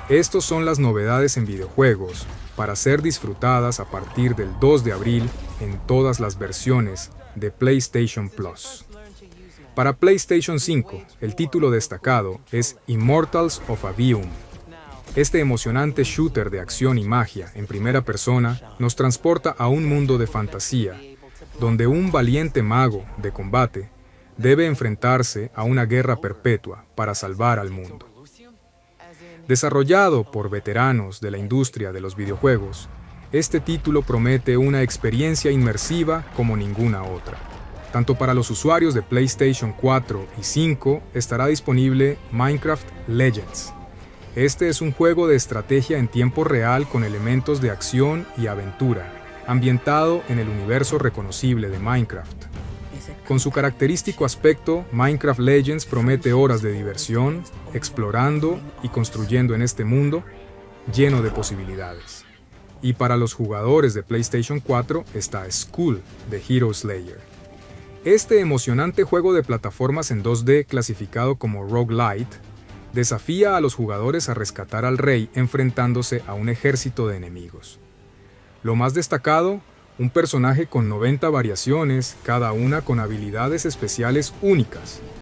Estos son las novedades en videojuegos para ser disfrutadas a partir del 2 de abril en todas las versiones de PlayStation Plus. Para PlayStation 5, el título destacado es Immortals of Aveum. Este emocionante shooter de acción y magia en primera persona nos transporta a un mundo de fantasía, donde un valiente mago de combate debe enfrentarse a una guerra perpetua para salvar al mundo. Desarrollado por veteranos de la industria de los videojuegos, este título promete una experiencia inmersiva como ninguna otra. Tanto para los usuarios de PlayStation 4 y 5 estará disponible Minecraft Legends. Este es un juego de estrategia en tiempo real con elementos de acción y aventura, ambientado en el universo reconocible de Minecraft. Con su característico aspecto, Minecraft Legends promete horas de diversión, explorando y construyendo en este mundo lleno de posibilidades. Y para los jugadores de PlayStation 4 está Skull de Hero Slayer. Este emocionante juego de plataformas en 2D clasificado como roguelite desafía a los jugadores a rescatar al rey enfrentándose a un ejército de enemigos. Lo más destacado, un personaje con 90 variaciones, cada una con habilidades especiales únicas.